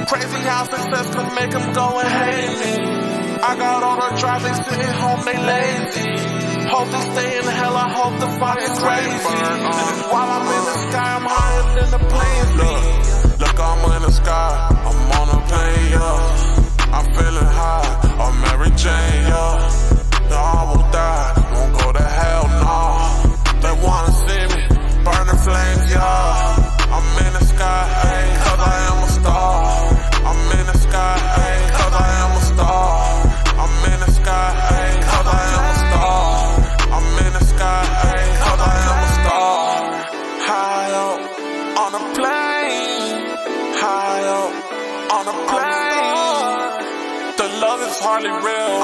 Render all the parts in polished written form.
Crazy how success can make them go and hate me. I got all the drive, they sitting home, they lazy. Hope they stay in hell, I hope the fire's crazy. While I'm in the sky, I'm higher than the planes. Look, I'm in the sky, I'm on a plane, yeah. I'm feeling high, I'm Mary Jane, yeah. No, I will die, won't go to hell, no. They wanna see me, burn the flames, yeah. I'm in the sky, ayy, cause I am a star. I'm in the sky, ayy, cause I am a star. I'm in the sky, ayy, cause I am a star. I'm in the sky, ayy, cause I am a star. High up on a plane, high up on a plane. The love is hardly real,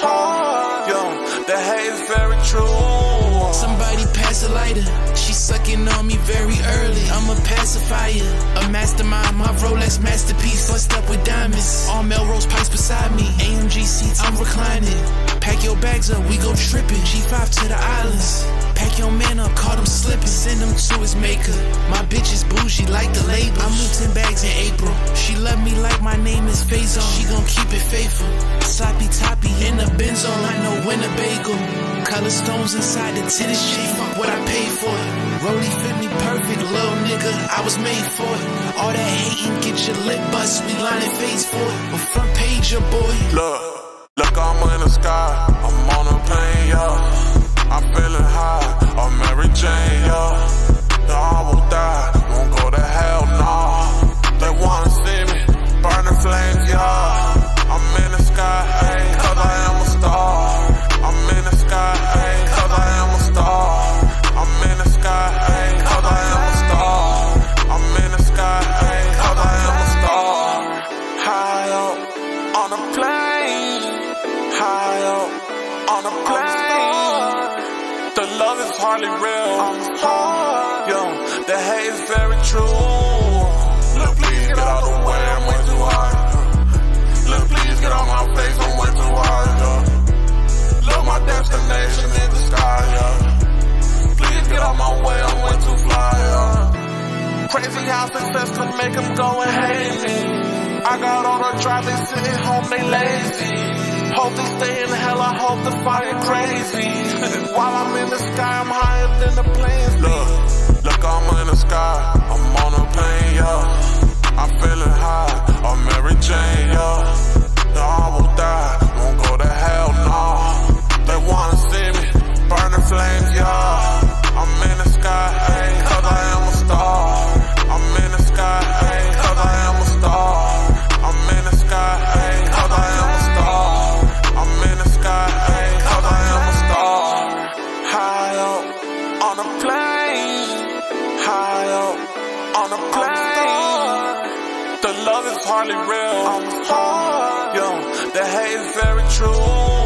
yeah, the hate is very true. Somebody pass a lighter, she sucking on me very early. I'm a pacifier, a mastermind, my Rolex masterpiece, bust up with diamonds. All Melrose pipes beside me, AMG seats, I'm reclining. Pack your bags up, we go tripping, G5 to the islands. Pack your man up, caught him slipping, send him to his maker. My bitch is bougie like the label. I moved 10 bags in April. She love me like my name is Faison. She gon' keep it faithful. Sloppy toppy in the benzo, I know Winnebago. Color stones inside the tennis sheet, fuck what I paid for it. Rollie fit me perfect, little nigga, I was made for it. All that hating, get your lip bust, we lining face for it. On front page, your boy. Look, I'm in the sky, I'm on a plane, yeah. I'm feeling high, I'm Mary Jane, yeah. No, I will die, won't go to hell, no. They wanna see me, burn the flames, yeah. I'm in the sky, ayy, cause I am a star. I'm in the sky, ayy, cause I am a star. I'm in the sky, ayy, cause I am a star. I'm in the sky, ayy, cause I am a star. High up on a plane, high up on a plane. The love is hardly real, yeah, the hate is very true. Look, please get out the way, I'm way too high. Look, please get out my face, I'm way too high, yeah. Look, my destination in the sky, yeah. Please get out my way, I'm way too fly, yeah. Crazy how success can make them go and hate me. I got all the drive, they sitting home, they lazy. Hope they stay in hell, I hope the fire crazy. While I'm in the sky, I'm higher than the planes. Look, I'm in the sky, I'm on a plane, yeah. I'm feeling high, I'm Mary Jane, yeah. No, I will die, won't go to hell, no. They wanna see me, burn the flames, yeah. I'm in the sky, ayy, cause I am a star. I'm in the sky, ayy, cause I am a star. I'm in the sky, ayy, cause I am a star. I'm in the sky, ayy, cause I am a star. High up on a plane, high up on a plane. The love is hardly real, yeah, the hate is very true.